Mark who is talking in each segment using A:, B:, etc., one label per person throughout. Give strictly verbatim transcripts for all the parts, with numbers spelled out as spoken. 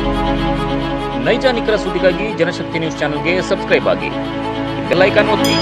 A: ನೈಜ ನಿಖರ ಸುದ್ದಿಗಾಗಿ ಜನಶಕ್ತಿ ನ್ಯೂಸ್ ಚಾನೆಲ್ಗೆ ಸಬ್ಸ್ಕ್ರೈಬ್ ಆಗಿ, ಬೆಲ್ ಐಕಾನ್ ಒತ್ತಿ.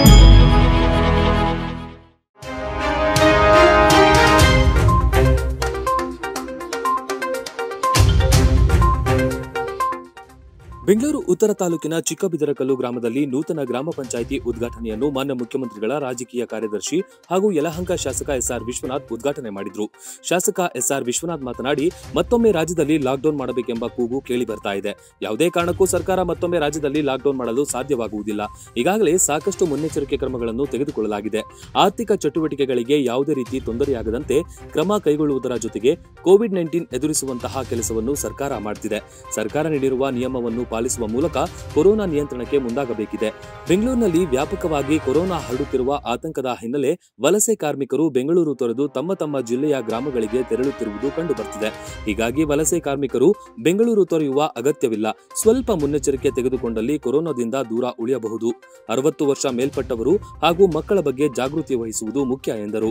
B: ಬೆಂಗಳೂರು ಉತ್ತರ ತಾಲೂಕಿನ ಚಿಕ್ಕಬಿದರಕಲ್ಲು ಗ್ರಾಮದಲ್ಲಿ ನೂತನ ಗ್ರಾಮ ಪಂಚಾಯಿತಿ ಉದ್ಘಾಟನೆಯನ್ನು ಮಾನ್ಯ ಮುಖ್ಯಮಂತ್ರಿಗಳ ರಾಜಕೀಯ ಕಾರ್ಯದರ್ಶಿ ಹಾಗೂ ಯಲಹಂಕ ಶಾಸಕ ಎಸ್ಆರ್ ವಿಶ್ವನಾಥ್ ಉದ್ಘಾಟನೆ ಮಾಡಿದ್ರು. ಶಾಸಕ ಎಸ್ಆರ್ ವಿಶ್ವನಾಥ್ ಮಾತನಾಡಿ, ಮತ್ತೊಮ್ಮೆ ರಾಜ್ಯದಲ್ಲಿ ಲಾಕ್ಡೌನ್ ಮಾಡಬೇಕೆಂಬ ಕೂಗು ಕೇಳಿ ಬರ್ತಾ ಇದೆ. ಯಾವುದೇ ಕಾರಣಕ್ಕೂ ಸರ್ಕಾರ ಮತ್ತೊಮ್ಮೆ ರಾಜ್ಯದಲ್ಲಿ ಲಾಕ್ಡೌನ್ ಮಾಡಲು ಸಾಧ್ಯವಾಗುವುದಿಲ್ಲ. ಈಗಾಗಲೇ ಸಾಕಷ್ಟು ಮುನ್ನೆಚ್ಚರಿಕೆ ಕ್ರಮಗಳನ್ನು ತೆಗೆದುಕೊಳ್ಳಲಾಗಿದೆ. ಆರ್ಥಿಕ ಚಟುವಟಿಕೆಗಳಿಗೆ ಯಾವುದೇ ರೀತಿ ತೊಂದರೆಯಾಗದಂತೆ ಕ್ರಮ ಕೈಗೊಳ್ಳುವುದರ ಜೊತೆಗೆ ಕೋವಿಡ್ ನೈನ್ಟೀನ್ ಎದುರಿಸುವಂತಹ ಕೆಲಸವನ್ನು ಸರ್ಕಾರ ಮಾಡುತ್ತಿದೆ. ಸರ್ಕಾರ ನೀಡಿರುವ ನಿಯಮವನ್ನು ಪಾಲಿಸುವ ಮೂಲಕ ಕೊರೋನಾ ನಿಯಂತ್ರಣಕ್ಕೆ ಮುಂದಾಗಬೇಕಿದೆ. ಬೆಂಗಳೂರಿನಲ್ಲಿ ವ್ಯಾಪಕವಾಗಿ ಕೊರೋನಾ ಹರಡುತ್ತಿರುವ ಆತಂಕದ ಹಿನ್ನೆಲೆ ವಲಸೆ ಕಾರ್ಮಿಕರು ಬೆಂಗಳೂರು ತೊರೆದು ತಮ್ಮ ತಮ್ಮ ಜಿಲ್ಲೆಯ ಗ್ರಾಮಗಳಿಗೆ ತೆರಳುತ್ತಿರುವುದು ಕಂಡುಬರುತ್ತಿದೆ. ಹೀಗಾಗಿ ವಲಸೆ ಕಾರ್ಮಿಕರು ಬೆಂಗಳೂರು ತೊರೆಯುವ ಅಗತ್ಯವಿಲ್ಲ. ಸ್ವಲ್ಪ ಮುನ್ನೆಚ್ಚರಿಕೆ ತೆಗೆದುಕೊಂಡಲ್ಲಿ ಕೊರೋನಾದಿಂದ ದೂರ ಉಳಿಯಬಹುದು. ಅರವತ್ತು ವರ್ಷ ಮೇಲ್ಪಟ್ಟವರು ಹಾಗೂ ಮಕ್ಕಳ ಬಗ್ಗೆ ಜಾಗೃತಿ ವಹಿಸುವುದು ಮುಖ್ಯ ಎಂದರು.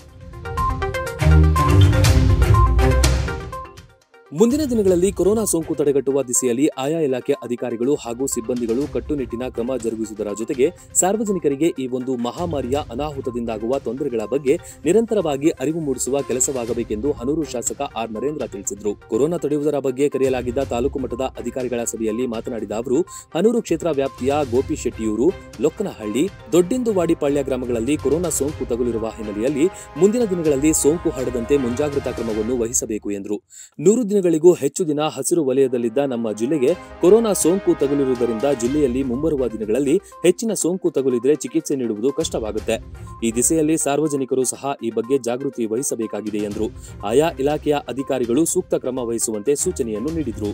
B: ಮುಂದಿನ ದಿನಗಳಲ್ಲಿ ಕೊರೋನಾ ಸೋಂಕು ತಡೆಗಟ್ಟುವ ದಿಸೆಯಲ್ಲಿ ಆಯಾ ಇಲಾಖೆ ಅಧಿಕಾರಿಗಳು ಹಾಗೂ ಸಿಬ್ಬಂದಿಗಳು ಕಟ್ಟುನಿಟ್ಟಿನ ಕ್ರಮ ಜರುಗಿಸುವುದರ ಜೊತೆಗೆ ಸಾರ್ವಜನಿಕರಿಗೆ ಈ ಒಂದು ಮಹಾಮಾರಿಯ ಅನಾಹುತದಿಂದಾಗುವ ತೊಂದರೆಗಳ ಬಗ್ಗೆ ನಿರಂತರವಾಗಿ ಅರಿವು ಮೂಡಿಸುವ ಕೆಲಸವಾಗಬೇಕೆಂದು ಹನೂರು ಶಾಸಕ ಆರ್ ನರೇಂದ್ರ ತಿಳಿಸಿದರು. ಕೊರೋನಾ ತಡೆಯುವುದರ ಬಗ್ಗೆ ಕರೆಯಲಾಗಿದ್ದ ತಾಲೂಕು ಮಟ್ಟದ ಅಧಿಕಾರಿಗಳ ಸಭೆಯಲ್ಲಿ ಮಾತನಾಡಿದ ಅವರು, ಹನೂರು ಕ್ಷೇತ್ರ ವ್ಯಾಪ್ತಿಯ ಗೋಪಿಶೆಟ್ಟಿಯೂರು, ಲೊಕ್ಕನಹಳ್ಳಿ, ದೊಡ್ಡಿಂದುವಾಡಿಪಾಳ್ಯ ಗ್ರಾಮಗಳಲ್ಲಿ ಕೊರೋನಾ ಸೋಂಕು ತಗುಲಿರುವ ಹಿನ್ನೆಲೆಯಲ್ಲಿ ಮುಂದಿನ ದಿನಗಳಲ್ಲಿ ಸೋಂಕು ಹರಡದಂತೆ ಮುಂಜಾಗ್ರತಾ ಕ್ರಮವನ್ನು ವಹಿಸಬೇಕು ಎಂದರು. ನೂರು ದಿನ ಗಳಿಗೂ ಹೆಚ್ಚು ದಿನ ಹಸಿರು ವಲಯದಲ್ಲಿದ್ದ ನಮ್ಮ ಜಿಲ್ಲೆಗೆ ಕೊರೋನಾ ಸೋಂಕು ತಗುಲಿರುವುದರಿಂದ ಜಿಲ್ಲೆಯಲ್ಲಿ ಮುಂಬರುವ ದಿನಗಳಲ್ಲಿ ಹೆಚ್ಚಿನ ಸೋಂಕು ತಗುಲಿದ್ರೆ ಚಿಕಿತ್ಸೆ ನೀಡುವುದು ಕಷ್ಟವಾಗುತ್ತೆ. ಈ ದಿಸೆಯಲ್ಲಿ ಸಾರ್ವಜನಿಕರು ಸಹ ಈ ಬಗ್ಗೆ ಜಾಗೃತಿ ವಹಿಸಬೇಕಾಗಿದೆ ಎಂದರು. ಆಯಾ ಇಲಾಖೆಯ ಅಧಿಕಾರಿಗಳು ಸೂಕ್ತ ಕ್ರಮ ವಹಿಸುವಂತೆ ಸೂಚನೆಯನ್ನು ನೀಡಿದರು.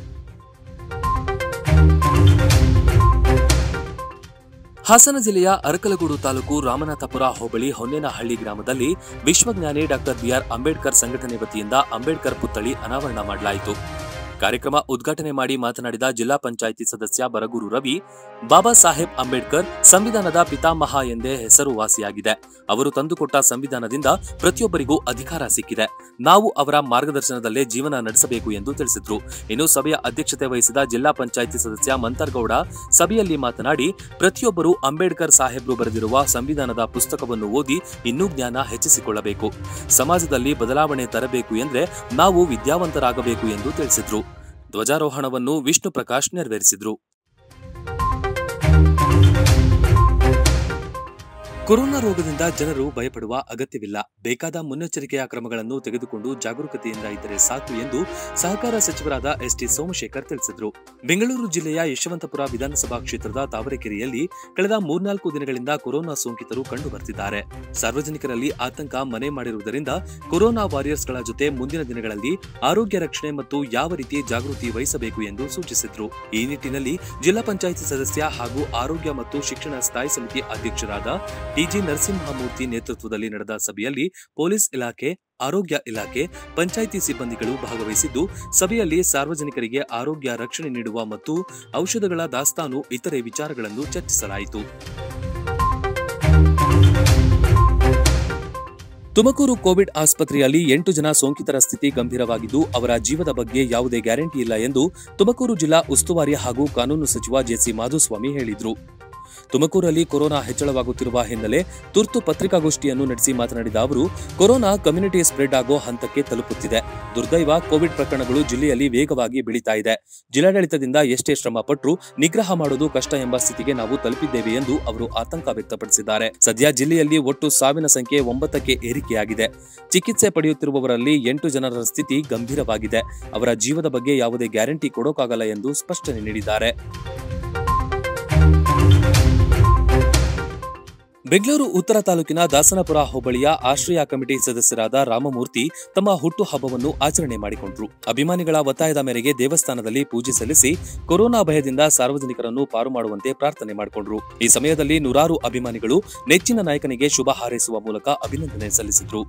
B: ಹಾಸನ ಜಿಲ್ಲೆಯ ಅರಕಲಗೂಡು ತಾಲೂಕು ರಾಮನಾಥಪುರ ಹೋಬಳಿ ಹೊನ್ನೇನಹಳ್ಳಿ ಗ್ರಾಮದಲ್ಲಿ ವಿಶ್ವಜ್ಞಾನಿ ಡಾಕ್ಟರ್ ಬಿಆರ್ ಅಂಬೇಡ್ಕರ್ ಸಂಘಟನೆ ವತಿಯಿಂದ ಅಂಬೇಡ್ಕರ್ ಪುತ್ಥಳಿ ಅನಾವರಣ ಮಾಡಲಾಯಿತು. ಕಾರ್ಯಕ್ರಮ ಉದ್ಘಾಟನೆ ಮಾಡಿ ಮಾತನಾಡಿದ ಜಿಲ್ಲಾ ಪಂಚಾಯಿತಿ ಸದಸ್ಯ ಬರಗೂರು ರವಿ, ಬಾಬಾ ಸಾಹೇಬ್ ಅಂಬೇಡ್ಕರ್ ಸಂವಿಧಾನದ ಪಿತಾಮಹ ಎಂದೇ ಹೆಸರುವಾಸಿಯಾಗಿದೆ. ಅವರು ತಂದುಕೊಟ್ಟ ಸಂವಿಧಾನದಿಂದ ಪ್ರತಿಯೊಬ್ಬರಿಗೂ ಅಧಿಕಾರ ಸಿಕ್ಕಿದೆ. ನಾವು ಅವರ ಮಾರ್ಗದರ್ಶನದಲ್ಲೇ ಜೀವನ ನಡೆಸಬೇಕು ಎಂದು ತಿಳಿಸಿದ್ರು. ಇನ್ನು ಸಭೆಯ ಅಧ್ಯಕ್ಷತೆ ವಹಿಸಿದ ಜಿಲ್ಲಾ ಪಂಚಾಯಿತಿ ಸದಸ್ಯ ಮಂತರ್ಗೌಡ ಸಭೆಯಲ್ಲಿ ಮಾತನಾಡಿ, ಪ್ರತಿಯೊಬ್ಬರು ಅಂಬೇಡ್ಕರ್ ಸಾಹೇಬ್ರು ಬರೆದಿರುವ ಸಂವಿಧಾನದ ಪುಸ್ತಕವನ್ನು ಓದಿ ಇನ್ನೂ ಜ್ಞಾನ ಹೆಚ್ಚಿಸಿಕೊಳ್ಳಬೇಕು. ಸಮಾಜದಲ್ಲಿ ಬದಲಾವಣೆ ತರಬೇಕು ಎಂದ್ರೆ ನಾವು ವಿದ್ಯಾವಂತರಾಗಬೇಕು ಎಂದು ತಿಳಿಸಿದ್ರು. ಧ್ವಜಾರೋಹಣವನ್ನು ವಿಷ್ಣು ಪ್ರಕಾಶ್ ನೆರವೇರಿಸಿದ್ರು. ಕೊರೋನಾ ರೋಗದಿಂದ ಜನರು ಭಯಪಡುವ ಅಗತ್ಯವಿಲ್ಲ. ಬೇಕಾದ ಮುನ್ನೆಚ್ಚರಿಕೆಯ ಕ್ರಮಗಳನ್ನು ತೆಗೆದುಕೊಂಡು ಜಾಗರೂಕತೆಯಿಂದ ಇದ್ದರೆ ಸಾಕು ಎಂದು ಸಹಕಾರ ಸಚಿವರಾದ ಎಸ್ ಟಿ ಸೋಮಶೇಖರ್ ತಿಳಿಸಿದರು. ಬೆಂಗಳೂರು ಜಿಲ್ಲೆಯ ಯಶವಂತಪುರ ವಿಧಾನಸಭಾ ಕ್ಷೇತ್ರದ ತಾವರೆಕೆರೆಯಲ್ಲಿ ಕಳೆದ ಮೂರ್ನಾಲ್ಕು ದಿನಗಳಿಂದ ಕೊರೋನಾ ಸೋಂಕಿತರು ಕಂಡು ಬರ್ತಿದ್ದಾರೆ. ಸಾರ್ವಜನಿಕರಲ್ಲಿ ಆತಂಕ ಮನೆ ಮಾಡಿರುವುದರಿಂದ ಕೊರೋನಾ ವಾರಿಯರ್ಸ್ಗಳ ಜೊತೆ ಮುಂದಿನ ದಿನಗಳಲ್ಲಿ ಆರೋಗ್ಯ ರಕ್ಷಣೆ ಮತ್ತು ಯಾವ ರೀತಿ ಜಾಗೃತಿ ವಹಿಸಬೇಕು ಎಂದು ಸೂಚಿಸಿದರು. ಈ ನಿಟ್ಟಿನಲ್ಲಿ ಜಿಲ್ಲಾ ಪಂಚಾಯಿತಿ ಸದಸ್ಯ ಹಾಗೂ ಆರೋಗ್ಯ ಮತ್ತು ಶಿಕ್ಷಣ ಸ್ಥಾಯಿ ಸಮಿತಿ ಅಧ್ಯಕ್ಷರಾದ ಟಿಜಿ ನರಸಿಂಹಮೂರ್ತಿ ನೇತೃತ್ವದಲ್ಲಿ ನಡೆದ ಸಭೆಯಲ್ಲಿ ಪೊಲೀಸ್ ಇಲಾಖೆ, ಆರೋಗ್ಯ ಇಲಾಖೆ, ಪಂಚಾಯಿತಿ ಸಿಬ್ಬಂದಿಗಳು ಭಾಗವಹಿಸಿದ್ದು, ಸಭೆಯಲ್ಲಿ ಸಾರ್ವಜನಿಕರಿಗೆ ಆರೋಗ್ಯ ರಕ್ಷಣೆ ನೀಡುವ ಮತ್ತು ಔಷಧಗಳ ದಾಸ್ತಾನು ಇತರೆ ವಿಚಾರಗಳನ್ನು ಚರ್ಚಿಸಲಾಯಿತು. ತುಮಕೂರು ಕೋವಿಡ್ ಆಸ್ಪತ್ರೆಯಲ್ಲಿ ಎಂಟು ಜನ ಸೋಂಕಿತರ ಸ್ಥಿತಿ ಗಂಭೀರವಾಗಿದ್ದು, ಅವರ ಜೀವದ ಬಗ್ಗೆ ಯಾವುದೇ ಗ್ಯಾರಂಟಿ ಇಲ್ಲ ಎಂದು ತುಮಕೂರು ಜಿಲ್ಲಾ ಉಸ್ತುವಾರಿ ಹಾಗೂ ಕಾನೂನು ಸಚಿವ ಜೆಸಿ ಮಾಧುಸ್ವಾಮಿ ಹೇಳಿದರು. ತುಮಕೂರಲ್ಲಿ ಕೊರೋನಾ ಹೆಚ್ಚಳವಾಗುತ್ತಿರುವ ಹಿನ್ನೆಲೆ ತುರ್ತು ಪತ್ರಿಕಾಗೋಷ್ಠಿಯನ್ನು ನಡೆಸಿ ಮಾತನಾಡಿದ ಅವರು, ಕೊರೋನಾ ಕಮ್ಯುನಿಟಿ ಸ್ಪ್ರೆಡ್ ಆಗೋ ಹಂತಕ್ಕೆ ತಲುಪುತ್ತಿದೆ. ದುರ್ದೈವ, ಕೋವಿಡ್ ಪ್ರಕರಣಗಳು ಜಿಲ್ಲೆಯಲ್ಲಿ ವೇಗವಾಗಿ ಬೆಳೀತಾ ಇದೆ. ಜಿಲ್ಲಾಡಳಿತದಿಂದ ಎಷ್ಟೇ ಶ್ರಮ ಪಟ್ಟರೂ ನಿಗ್ರಹ ಮಾಡೋದು ಕಷ್ಟ ಎಂಬ ಸ್ಥಿತಿಗೆ ನಾವು ತಲುಪಿದ್ದೇವೆ ಎಂದು ಅವರು ಆತಂಕ ವ್ಯಕ್ತಪಡಿಸಿದ್ದಾರೆ. ಸದ್ಯ ಜಿಲ್ಲೆಯಲ್ಲಿ ಒಟ್ಟು ಸಾವಿನ ಸಂಖ್ಯೆ ಒಂಬತ್ತಕ್ಕೆ ಏರಿಕೆಯಾಗಿದೆ. ಚಿಕಿತ್ಸೆ ಪಡೆಯುತ್ತಿರುವವರಲ್ಲಿ ಎಂಟು ಜನರ ಸ್ಥಿತಿ ಗಂಭೀರವಾಗಿದೆ. ಅವರ ಜೀವದ ಬಗ್ಗೆ ಯಾವುದೇ ಗ್ಯಾರಂಟಿ ಕೊಡೋಕ್ಕಾಗಲ್ಲ ಎಂದು ಸ್ಪಷ್ಟನೆ ನೀಡಿದ್ದಾರೆ. ಬೆಂಗಳೂರು ಉತ್ತರ ತಾಲೂಕಿನ ದಾಸನಪುರ ಹೋಬಳಿಯ ಆಶ್ರಯ ಕಮಿಟಿ ಸದಸ್ಯರಾದ ರಾಮಮೂರ್ತಿ ತಮ್ಮ ಹುಟ್ಟು ಹಬ್ಬವನ್ನು ಆಚರಣೆ ಮಾಡಿಕೊಂಡರು. ಅಭಿಮಾನಿಗಳ ಒತ್ತಾಯದ ಮೇರೆಗೆ ದೇವಸ್ಥಾನದಲ್ಲಿ ಪೂಜೆ ಸಲ್ಲಿಸಿ ಕೊರೋನಾ ಭಯದಿಂದ ಸಾರ್ವಜನಿಕರನ್ನು ಪಾರು ಮಾಡುವಂತೆ ಪ್ರಾರ್ಥನೆ ಮಾಡಿಕೊಂಡರು. ಈ ಸಮಯದಲ್ಲಿ ನೂರಾರು ಅಭಿಮಾನಿಗಳು ನೆಚ್ಚಿನ ನಾಯಕನಿಗೆ ಶುಭ ಹಾರೈಸುವ ಮೂಲಕ ಅಭಿನಂದನೆ ಸಲ್ಲಿಸಿದರು.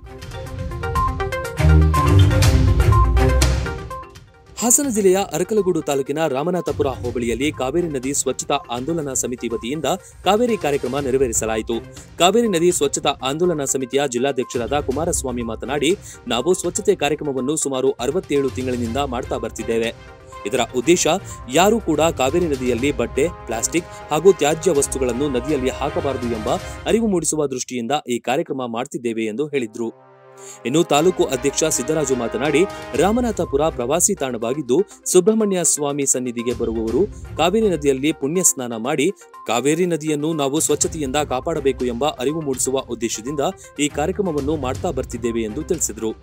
B: ಹಾಸನ ಜಿಲ್ಲೆಯ ಅರಕಲಗೂಡು ತಾಲೂಕಿನ ರಾಮನಾಥಪುರ ಹೋಬಳಿಯಲ್ಲಿ ಕಾವೇರಿ ನದಿ ಸ್ವಚ್ಛತಾ ಆಂದೋಲನ ಸಮಿತಿ ವತಿಯಿಂದ ಕಾವೇರಿ ಕಾರ್ಯಕ್ರಮ ನೆರವೇರಿಸಲಾಯಿತು. ಕಾವೇರಿ ನದಿ ಸ್ವಚ್ಛತಾ ಆಂದೋಲನ ಸಮಿತಿಯ ಜಿಲ್ಲಾಧ್ಯಕ್ಷರಾದ ಕುಮಾರಸ್ವಾಮಿ ಮಾತನಾಡಿ, ನಾವು ಸ್ವಚ್ಛತೆ ಕಾರ್ಯಕ್ರಮವನ್ನು ಸುಮಾರು ಅರವತ್ತೇಳು ತಿಂಗಳಿನಿಂದ ಮಾಡ್ತಾ ಬರ್ತಿದ್ದೇವೆ. ಇದರ ಉದ್ದೇಶ ಯಾರೂ ಕೂಡ ಕಾವೇರಿ ನದಿಯಲ್ಲಿ ಬಟ್ಟೆ, ಪ್ಲಾಸ್ಟಿಕ್ ಹಾಗೂ ತ್ಯಾಜ್ಯ ವಸ್ತುಗಳನ್ನು ನದಿಯಲ್ಲಿ ಹಾಕಬಾರದು ಎಂಬ ಅರಿವು ಮೂಡಿಸುವ ದೃಷ್ಟಿಯಿಂದ ಈ ಕಾರ್ಯಕ್ರಮ ಮಾಡುತ್ತಿದ್ದೇವೆ ಎಂದು ಹೇಳಿದ್ರು. ಇನ್ನು ತಾಲೂಕು ಅಧ್ಯಕ್ಷ ಸಿದ್ದರಾಜು ಮಾತನಾಡಿ, ರಾಮನಾಥಪುರ ಪ್ರವಾಸಿ ತಾಣವಾಗಿದ್ದು ಸುಬ್ರಹ್ಮಣ್ಯ ಸ್ವಾಮಿ ಸನ್ನಿಧಿಗೆ ಬರುವವರು ಕಾವೇರಿ ನದಿಯಲ್ಲಿ ಪುಣ್ಯ ಸ್ನಾನ ಮಾಡಿ ಕಾವೇರಿ ನದಿಯನ್ನು ನಾವು ಸ್ವಚ್ಛತೆಯಿಂದ ಕಾಪಾಡಬೇಕು ಎಂಬ ಅರಿವು ಮೂಡಿಸುವ ಉದ್ದೇಶದಿಂದ ಈ ಕಾರ್ಯಕ್ರಮವನ್ನು ಮಾಡ್ತಾ ಬರ್ತಿದ್ದೇವೆ ಎಂದು ತಿಳಿಸಿದರು.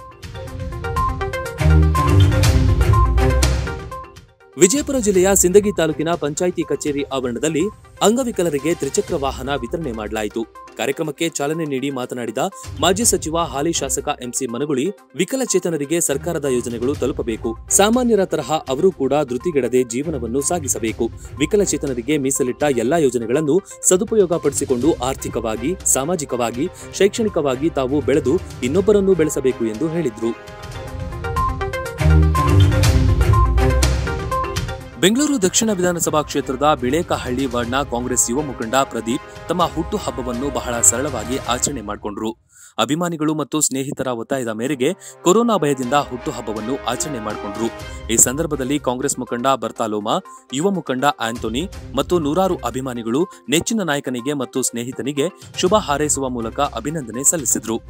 B: ವಿಜಯಪುರ ಜಿಲ್ಲೆಯ ಸಿಂದಗಿ ತಾಲೂಕಿನ ಪಂಚಾಯಿತಿ ಕಚೇರಿ ಆವರಣದಲ್ಲಿ ಅಂಗವಿಕಲರಿಗೆ ತ್ರಿಚಕ್ರ ವಾಹನ ವಿತರಣೆ ಮಾಡಲಾಯಿತು. ಕಾರ್ಯಕ್ರಮಕ್ಕೆ ಚಾಲನೆ ನೀಡಿ ಮಾತನಾಡಿದ ಮಾಜಿ ಸಚಿವ ಹಾಲಿ ಶಾಸಕ ಎಂಸಿ ಮನಗುಳಿ, ವಿಕಲಚೇತನರಿಗೆ ಸರ್ಕಾರದ ಯೋಜನೆಗಳು ತಲುಪಬೇಕು. ಸಾಮಾನ್ಯರ ತರಹ ಅವರು ಕೂಡ ಧೃತಿಗೆಡದೆ ಜೀವನವನ್ನು ಸಾಗಿಸಬೇಕು. ವಿಕಲಚೇತನರಿಗೆ ಮೀಸಲಿಟ್ಟ ಎಲ್ಲಾ ಯೋಜನೆಗಳನ್ನು ಸದುಪಯೋಗ ಪಡಿಸಿಕೊಂಡು ಆರ್ಥಿಕವಾಗಿ, ಸಾಮಾಜಿಕವಾಗಿ, ಶೈಕ್ಷಣಿಕವಾಗಿ ತಾವು ಬೆಳೆದು ಇನ್ನೊಬ್ಬರನ್ನು ಬೆಳೆಸಬೇಕು ಎಂದು ಹೇಳಿದರು. ಬೆಂಗಳೂರು ದಕ್ಷಿಣ ವಿಧಾನಸಭಾ ಕ್ಷೇತ್ರದ ಬಿಳೇಕಹಳ್ಳಿ ವಾರ್ಡ್ನ ಕಾಂಗ್ರೆಸ್ ಯುವ ಮುಖಂಡ ಪ್ರದೀಪ್ ತಮ್ಮ ಹುಟ್ಟು ಹಬ್ಬವನ್ನು ಬಹಳ ಸರಳವಾಗಿ ಆಚರಣೆ ಮಾಡಿಕೊಂಡರು. ಅಭಿಮಾನಿಗಳು ಮತ್ತು ಸ್ನೇಹಿತರ ಒತ್ತಾಯದ ಮೇರೆಗೆ ಕೊರೋನಾ ಭಯದಿಂದ ಹುಟ್ಟು ಹಬ್ಬವನ್ನು ಆಚರಣೆ ಮಾಡಿಕೊಂಡರು. ಈ ಸಂದರ್ಭದಲ್ಲಿ ಕಾಂಗ್ರೆಸ್ ಮುಖಂಡ ಬರ್ತಾಲೋಮಾ, ಯುವ ಮುಖಂಡ ಆಂಟೋನಿ ಮತ್ತು ನೂರಾರು ಅಭಿಮಾನಿಗಳು ನೆಚ್ಚಿನ ನಾಯಕನಿಗೆ ಮತ್ತು ಸ್ನೇಹಿತನಿಗೆ ಶುಭ ಹಾರೈಸುವ ಮೂಲಕ ಅಭಿನಂದನೆ ಸಲ್ಲಿಸಿದರು.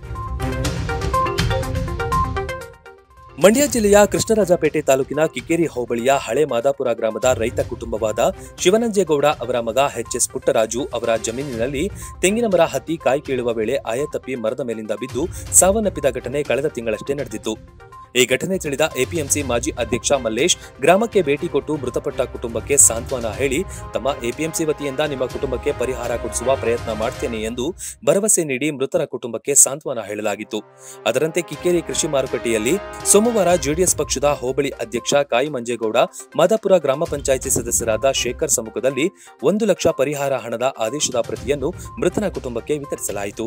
B: ಮಂಡ್ಯ ಜಿಲ್ಲೆಯ ಕೃಷ್ಣರಾಜಪೇಟೆ ತಾಲೂಕಿನ ಕಿಕ್ಕೇರಿ ಹೋಬಳಿಯ ಹಳೆ ಮಾದಾಪುರ ಗ್ರಾಮದ ರೈತ ಕುಟುಂಬವಾದ ಶಿವನಂಜೇಗೌಡ ಅವರ ಮಗ ಎಚ್ ಎಸ್ ಪುಟ್ಟರಾಜು ಅವರ ಜಮೀನಿನಲ್ಲಿ ತೆಂಗಿನ ಮರ ಹತ್ತಿ ಕಾಯಿ ಕೀಳುವ ವೇಳೆ ಆಯತಪ್ಪಿ ಮರದ ಮೇಲಿಂದ ಬಿದ್ದು ಸಾವನ್ನಪ್ಪಿದ ಘಟನೆ ಕಳೆದ ತಿಂಗಳಷ್ಟೇ ನಡೆದಿತ್ತು. ಈ ಘಟನೆ ತಿಳಿದ ಎಪಿಎಂಸಿ ಮಾಜಿ ಅಧ್ಯಕ್ಷ ಮಲ್ಲೇಶ್ ಗ್ರಾಮಕ್ಕೆ ಭೇಟಿ ಕೊಟ್ಟು ಮೃತಪಟ್ಟ ಕುಟುಂಬಕ್ಕೆ ಸಾಂತ್ವನ ಹೇಳಿ ತಮ್ಮ ಎಪಿಎಂಸಿ ವತಿಯಿಂದ ನಿಮ್ಮ ಕುಟುಂಬಕ್ಕೆ ಪರಿಹಾರ ಕೊಡಿಸುವ ಪ್ರಯತ್ನ ಮಾಡ್ತೇನೆ ಎಂದು ಭರವಸೆ ನೀಡಿ ಮೃತರ ಕುಟುಂಬಕ್ಕೆ ಸಾಂತ್ವನ ಹೇಳಲಾಗಿತ್ತು. ಅದರಂತೆ ಕಿಕ್ಕೇರಿ ಕೃಷಿ ಮಾರುಕಟ್ಟೆಯಲ್ಲಿ ಸೋಮವಾರ ಜೆಡಿಎಸ್ ಪಕ್ಷದ ಹೋಬಳಿ ಅಧ್ಯಕ್ಷ ಕಾಯಿ ಮಂಜೇಗೌಡ, ಮಾದಾಪುರ ಗ್ರಾಮ ಪಂಚಾಯಿತಿ ಸದಸ್ಯರಾದ ಶೇಖರ್ ಸಮ್ಮುಖದಲ್ಲಿ ಒಂದು ಲಕ್ಷ ಪರಿಹಾರ ಹಣದ ಆದೇಶದ ಪ್ರತಿಯನ್ನು ಮೃತನ ಕುಟುಂಬಕ್ಕೆ ವಿತರಿಸಲಾಯಿತು.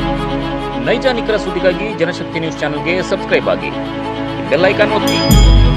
A: ನೈಜ ನಿಖರ ಸುದ್ದಿಗಾಗಿ ಜನಶಕ್ತಿ ನ್ಯೂಸ್ ಚಾನೆಲ್ಗೆ ಸಬ್ಸ್ಕ್ರೈಬ್ ಆಗಿ, ಬೆಲ್ ಐಕಾನ್ ಒತ್ತಿ.